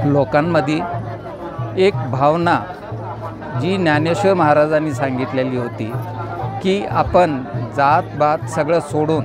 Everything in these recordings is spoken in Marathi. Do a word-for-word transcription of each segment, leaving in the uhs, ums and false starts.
लोकांमध्ये एक भावना जी ज्ञानेश्वर महाराजांनी सांगितलेली होती की आपण जात बात सगळं सोडून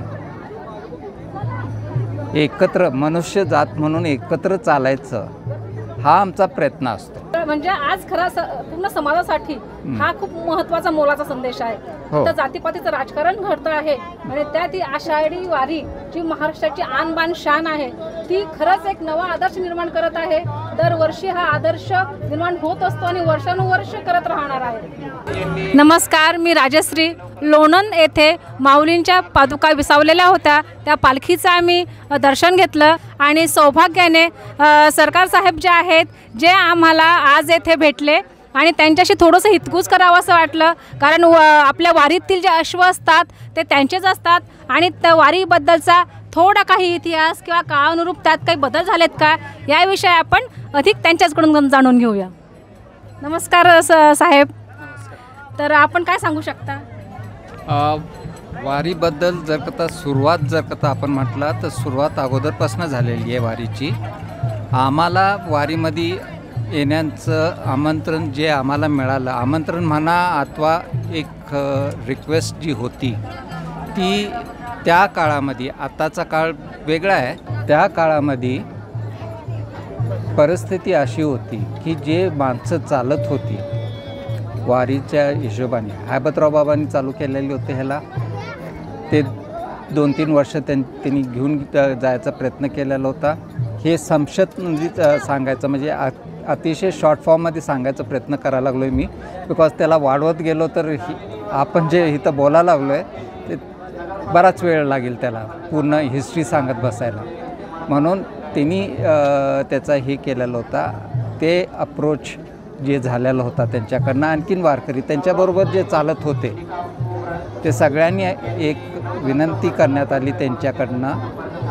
एकत्र मनुष्य जात म्हणून एकत्र चालायचं हा आमचा प्रयत्न असतो। म्हणजे आज खरा पूर्ण समाजासाठी हा खूप महत्त्वाचा मोलाचा संदेश आहे। तर जातीपातीचं राजकारण घडतं आहे आणि त्या ती आषाढी वारी जी महाराष्ट्राची आणबाण शान आहे ती खरंच एक नवा आदर्श निर्माण करत आहे। दरवर्षी हा आदर्श निर्माण होत असतो आणि वर्षानुवर्ष करत राहणार आहे। नमस्कार, मी राजश्री। लोणंद येथे माऊलींच्या पादुका विसावलेल्या होत्या, त्या पालखीचं आम्ही दर्शन घेतलं आणि सौभाग्याने सरकार साहेब जे आहेत जे आम्हाला आज येथे भेटले आणि त्यांच्याशी थोडंसं हितगुज करावं असं वाटलं, कारण व आपल्या वारीतील जे अश्व असतात ते त्यांचेच असतात आणि त्या वारीबद्दलचा थोडा काही इतिहास किंवा काळानुरूप त्यात काही बदल झालेत का याविषयी आपण अधिक त्यांच्याचकडून जाणून घेऊया। नमस्कार साहेब, तर आपण काय सांगू शकता? वारीबद्दल जर का सुरुवात जर का आपण म्हटलं तर सुरुवात अगोदरपासून झालेली आहे वारीची। आम्हाला वारीमध्ये येण्याचं आमंत्रण जे आम्हाला मिळालं, आमंत्रण म्हणा अथवा एक रिक्वेस्ट जी होती ती त्या काळामध्ये, आताचा काळ वेगळा आहे, त्या काळामध्ये परिस्थिती अशी होती की जे माणसं चालत होती वारीच्या हिशोबाने, हैबतराव बाबांनी चालू केलेले होते ह्याला, ते दोन तीन वर्ष त्यां त्यांनी घेऊन जायचा प्रयत्न केलेला होता। हे संक्षिप्तमध्ये सांगायचं म्हणजे अतिशय शॉर्ट फॉर्ममध्ये सांगायचा प्रयत्न करायला लागलो आहे मी, बिकॉज त्याला वाढवत गेलो तर आपण जे इथं बोलायला लागलो आहे ते बराच वेळ लागेल त्याला पूर्ण हिस्ट्री सांगत बसायला। म्हणून त्यांनी त्याचा हे केलेला होता, ते अप्रोच जे झालेला होता त्यांच्याकडनं, आणखीन वारकरी त्यांच्याबरोबर जे चालत होते ते सगळ्यांनी एक विनंती करण्यात आली त्यांच्याकडनं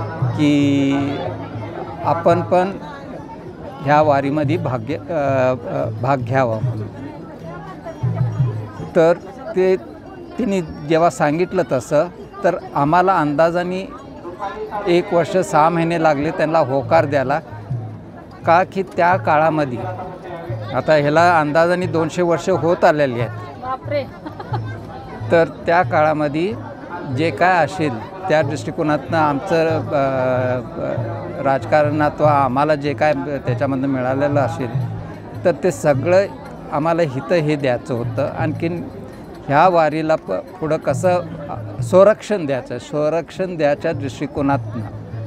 की आपण पण ह्या वारीमध्ये भाग्य भाग घ्यावा म्हणून। तर ते तिने जेव्हा सांगितलं तसं तर आम्हाला अंदाजाने एक वर्ष सहा महिने लागले त्यांना होकार द्यायला, का की त्या काळामध्ये आता ह्याला अंदाजाने दोनशे वर्ष होत आलेली आहेत। बापरे। तर त्या काळामध्ये जे काय असेल त्या दृष्टिकोनातनं आमचं राजकारणात आम्हाला जे काय त्याच्यामधनं मिळालेलं असेल तर ते सगळं आम्हाला हितं हे द्यायचं होतं। आणखीन ह्या वारीला प पुढं कसं संरक्षण द्यायचं, संरक्षण द्यायच्या दृष्टिकोनातनं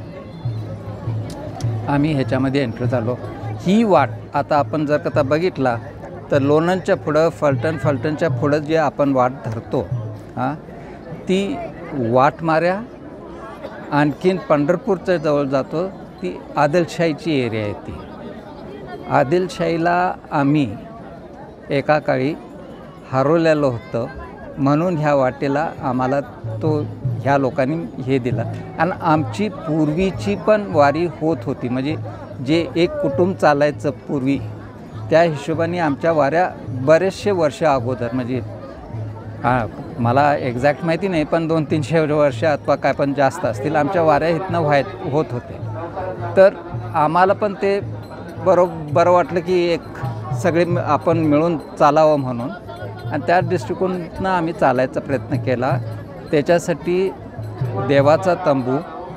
आम्ही ह्याच्यामध्ये एंटर झालो। ही वाट आता आपण जर का बघितला तर लोणंदच्या पुढं फलटण, फलटणच्या पुढं जे आपण वाट धरतो हां ती वाटमाऱ्या आणखीन पंढरपूरच्या जवळ जातो, ती आदिलशाहीची एरिया आहे। ती आदिलशाहीला आम्ही एका काळी हरवलेलं होतं, म्हणून ह्या वाटेला आम्हाला तो ह्या लोकांनी हे दिला। आणि आमची पूर्वीची पण वारी होत होती, म्हणजे जे एक कुटुंब चालायचं पूर्वी त्या हिशोबाने आमच्या वाऱ्या बरेचसे वर्ष अगोदर, म्हणजे हां मला एक्झॅक्ट माहिती नाही पण दोन तीनशे वर्ष अथवा काय पण जास्त असतील आमच्या वाऱ्या इथनं व्हायत होत होते। तर आम्हाला पण ते बरोबर बरं वाटलं की एक सगळे आपण मिळून चालावं म्हणून, आणि त्या दृष्टिकोनातनं आम्ही चालायचा प्रयत्न केला। त्याच्यासाठी देवाचा तंबू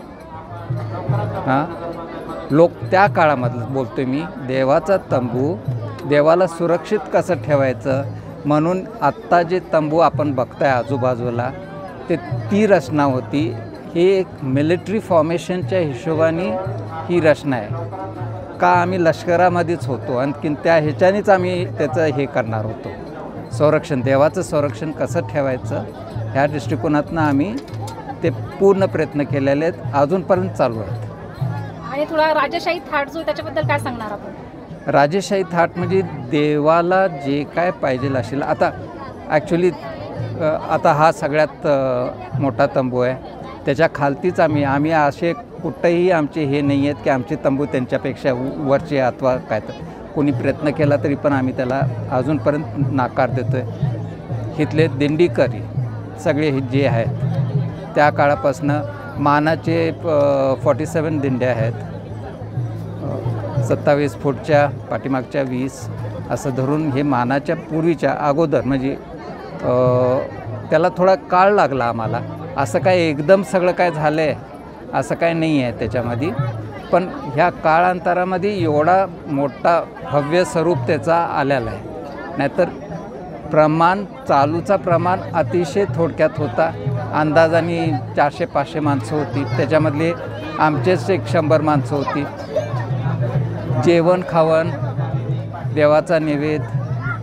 हां लोक त्या काळामधलं बोलतोय मी, देवाचा तंबू, देवाला सुरक्षित कसं ठेवायचं म्हणून आत्ता जे तंबू आपण बघताय आजूबाजूला ते ती रचना होती। ही एक मिलिटरी फॉर्मेशनच्या हिशोबाने ही रचना आहे, का आम्ही लष्करामध्येच होतो आणखीन त्या ह्याच्यानेच आम्ही त्याचं हे करणार होतो, संरक्षण, देवाचं संरक्षण कसं ठेवायचं ह्या दृष्टिकोनातनं आम्ही ते पूर्ण प्रयत्न केलेले आहेत, अजूनपर्यंत चालू आहेत। आणि थोडा राजेशाही थाट जो त्याच्याबद्दल काय सांगणार आपण? राजेशाही थाट म्हणजे देवाला जे काय पाहिजे असेल, आता ॲक्च्युली आता हा सगळ्यात मोठा तंबू आहे, त्याच्या खालतीच आम्ही आम्ही असे कुठंही आमचे हे नाही आहेत की आमचे तंबू त्यांच्यापेक्षा वरचे अथवा काय, तर कोणी प्रयत्न केला तरी पण आम्ही त्याला अजूनपर्यंत नाकार देतो आहे। इथले दिंडीकरी सगळे जे आहेत त्या काळापासून मानाचे फॉर्टी सेवन दिंड्या आहेत, सत्तावीस फूटच्या पाठीमागच्या वीस असं धरून हे मानाच्या पूर्वीच्या अगोदर म्हणजे अ, त्याला थोडा काळ लागला आम्हाला. असं काय एकदम सगळं काय झालं आहे असं काय नाही आहे त्याच्यामध्ये, पण ह्या काळांतरामध्ये एवढा मोठा भव्य स्वरूप त्याचा आलेला आहे. नाहीतर प्रमाण चालूचा प्रमाण अतिशय थोडक्यात होता. अंदाजाने चारशे पाचशे माणसं होती, त्याच्यामधले आमचेच एक शंभर माणसं होती. जेवण खावण, देवाचा नैवेद्य,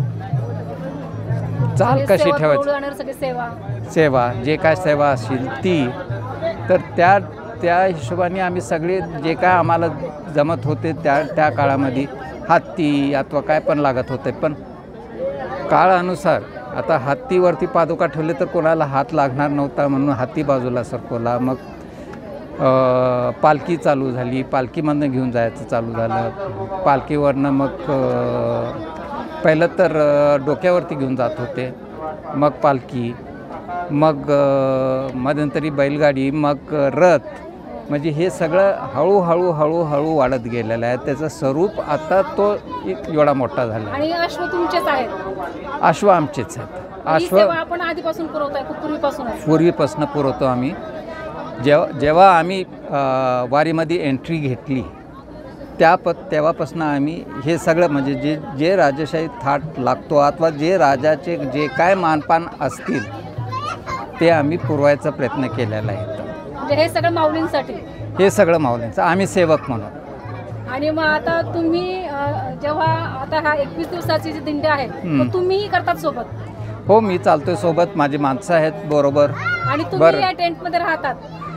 चाल कशी ठेवायची, सगळी सेवा सेवा जे काय सेवा असेल ती, तर त्या त्या हिशोबाने आम्ही सगळे जे काय आम्हाला जमत होते त्या त्या काळामध्ये हत्ती अथवा काय पण लागत होते. पण काळानुसार आता हत्तीवरती पादुका ठेवले तर कोणाला हात लागणार नव्हता म्हणून हत्ती बाजूला सरकवला. मग अ, पालखी चालू झाली, पालखीमधनं घेऊन जायचं चालू झालं. पालखीवरनं मग अ, पहिलं तर अ, डोक्यावरती घेऊन जात होते, मग पालखी, मग अ, मध्यंतरी बैलगाडी, मग रथ. म्हणजे हे सगळं हळूहळू हळूहळू वाढत गेलेलं आहे. त्याचं स्वरूप आता तो एक एवढा मोठा झाला. आणि अश्व तुमचेच आहेत? अश्व आमचेच आहेत. अश्व आपण आधीपासून पुरवताय, खूप पूर्वीपासून पूर्वीपासून पुरवतो आम्ही. जेव्हा जेव्हा आम्ही अ, वारीमध्ये एंट्री घेतली त्या प तेव्हापासून आम्ही हे सगळं म्हणजे जे जे राजेशाही थाट लागतो अथवा जे राजाचे जे काय मानपान असतील ते आम्ही पुरवायचा प्रयत्न केलेला आहे. म्हणजे हे सगळं माऊलींसाठी? हे सगळं माऊलींचं, आम्ही सेवक म्हणून. आणि मग आता तुम्ही अ, जेव्हा आता हा एकवीस दिवसाची जी दिंडी आहे तर तुम्हीही करतात सोबत? हो, मी चालतोय सोबत, माझी माणसं आहेत बरोबर. आणि तुम्ही या टेंटमध्ये राहतात?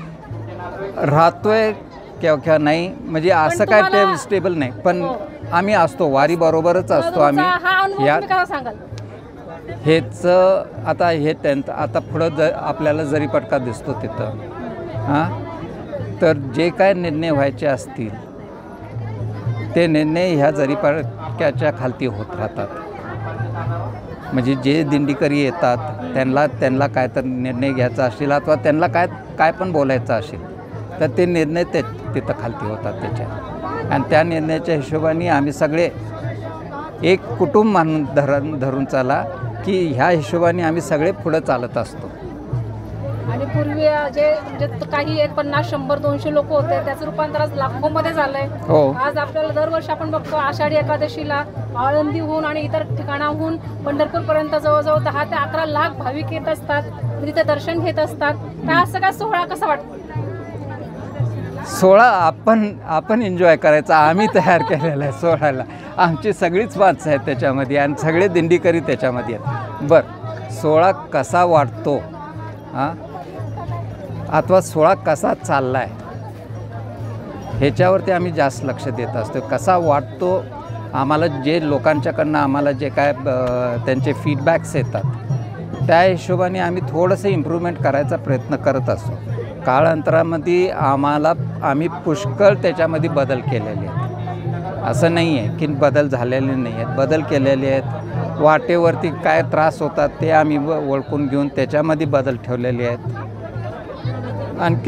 राहतोय केव्हा केव्हा नाही, म्हणजे असं काय ते स्टेबल नाही, पण आम्ही असतो वारी बरोबरच असतो आम्ही. या सांगाल हेच आता हे टेंट आता पुढं ज आपल्याला जरी पटका दिसतो तिथं, हां, तर जे काय निर्णय व्हायचे असतील ते निर्णय ह्या जरीपटक्याच्या खालती होत राहतात. म्हणजे जे दिंडीकरी येतात त्यांना त्यांना काय तर निर्णय घ्यायचा असेल अथवा त्यांना काय काय पण बोलायचं असेल तर ते निर्णय ते तिथं खालती होतात त्याच्या. आणि त्या निर्णयाच्या हिशोबाने आम्ही सगळे एक कुटुंब म्हणून धरण धरून चाला की ह्या हिशोबाने आम्ही सगळे पुढं चालत असतो. आणि पूर्वी जे म्हणजे काही एक पन्नास शंभर दोनशे लोक होते त्याचं रूपांतर आज लाखोमध्ये झालंय. हो, आज आपल्याला दरवर्षी आपण बघतो आषाढी एकादशीला आळंदीहून आणि इतर ठिकाणाहून पंढरपूरपर्यंत जवळजवळ दहा ते अकरा लाख भाविक येत असतात, तिथे दर्शन घेत असतात. तर हा सगळा सोहळा कसा वाटतो? सोहळा आपण आपण एन्जॉय करायचा, आम्ही तयार केलेला आहे सोहळ्याला. आमची सगळीच माणसं आहेत त्याच्यामध्ये आणि सगळे दिंडीकरी त्याच्यामध्ये आहेत. बरं, सोहळा कसा वाटतो हां अथवा सोहळा कसा चालला आहे ह्याच्यावरती आम्ही जास्त लक्ष देत असतो. कसा वाटतो आम्हाला, जे लोकांच्याकडनं आम्हाला जे काय त्यांचे फीडबॅक्स येतात त्या हिशोबाने आम्ही थोडंसं इम्प्रूव्हमेंट करायचा प्रयत्न करत असतो. काळांतरामध्ये आम्हाला आम्ही पुष्कळ त्याच्यामध्ये बदल केलेले आहेत. असं नाही आहे की बदल झालेले नाही आहेत, बदल केलेले आहेत. वाटेवरती काय त्रास होतात ते आम्ही ओळखून घेऊन त्याच्यामध्ये बदल ठेवलेले आहेत. आणखी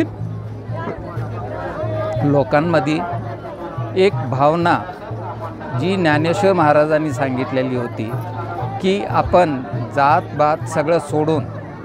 लोकांमध्ये एक भावना जी ज्ञानेश्वर महाराजांनी सांगितलेली होती की आपण जात बात सगळं सोडून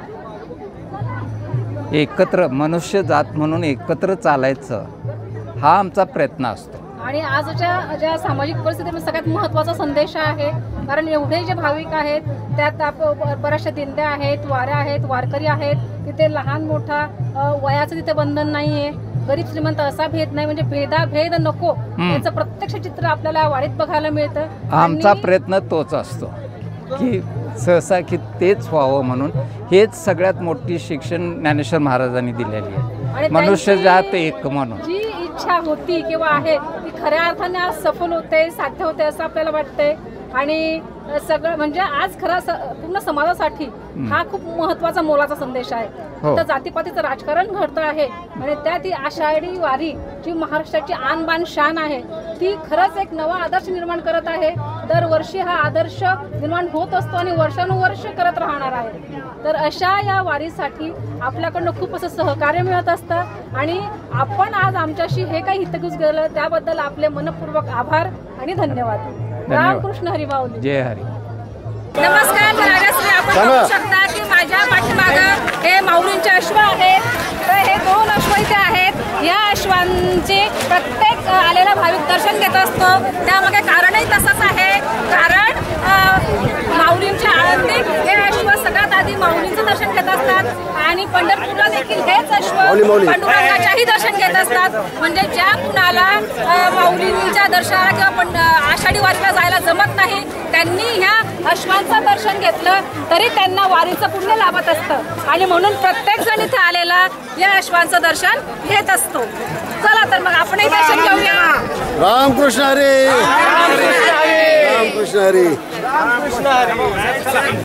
एकत्र मनुष्य जात म्हणून एकत्र चालायचं, हा आमचा प्रयत्न असतो. आणि आजच्या ज्या सामाजिक परिस्थितीमध्ये सगळ्यात महत्त्वाचा संदेश आहे, कारण एवढे जे भाविक आहेत त्यात आप बऱ्याचशा दिंड्या आहेत, वाऱ्या आहेत, वारकरी आहेत, तिथे लहान मोठा वयाचं तिथे बंधन नाही आहे, गरीब श्रीमंत असा भेद नाही, म्हणजे भेदाभेद नको याचं प्रत्यक्ष चित्र आपल्याला वारीत बघायला मिळतं. आमचा प्रयत्न तोच असतो की सहसा की तेच व्हावं म्हणून. हेच सगळ्यात मोठी शिक्षण ज्ञानेश्वर महाराजांनी दिलेली आहे, मनुष्य जात एक म्हणून. जी इच्छा होती किंवा आहे ती खऱ्या अर्थाने आज सफल होते, साध्य होते असं आपल्याला वाटतंय. आणि सगळं म्हणजे आज खरा पूर्ण समाजासाठी हा खूप महत्त्वाचा मोलाचा संदेश आहे. तर जातीपातीचं राजकारण घडतं आहे आणि त्यात ही आषाढी वारी जी महाराष्ट्राची आन बान शान आहे ती खरंच एक नवा आदर्श निर्माण करत आहे. दरवर्षी हा आदर्श निर्माण होत असतो आणि वर्षानुवर्ष करत राहणार आहे. तर अशा या वारीसाठी आपल्याकडनं खूप असं सहकार्य मिळत असतं आणि आपण आज आमच्याशी हे काही हितगुज केलं त्याबद्दल आपले मनपूर्वक आभार आणि धन्यवाद. रामकृष्ण हरी माऊली. जय हरी. नमस्कार. राजश्री, आपण बघू शकता की माझ्या पाठीमागं हे माऊलींचे अश्व आहेत. तर हे दोन अश्व इथे आहेत. या अश्वांचे प्रत्येक आलेला भाविक दर्शन घेत असतो. त्यामागे कारणही तसंच आहे. कारण माऊलींच्या आळंदीत हे अश्व सगळ्यात आधी माऊलींचं दर्शन घेत असतात आणि पंढरपूरला देखील हेच अश्व पांडुरंगाच्याही दर्शन घेत असतात. म्हणजे ज्या कुणाला माऊलींच्या दर्शनाला किंवा पण आषाढी वारीला जायला जमत नाही त्यांनी ह्या अश्वांचं दर्शन घेतलं तरी त्यांना वारीचं पुण्य लाभत असतं आणि म्हणून प्रत्येक जण इथे आलेला या अश्वांचं दर्शन घेत असतो. चला तर मग आपणही दर्शन घेऊया. रामकृष्ण हरी. रामकृष्ण हरी.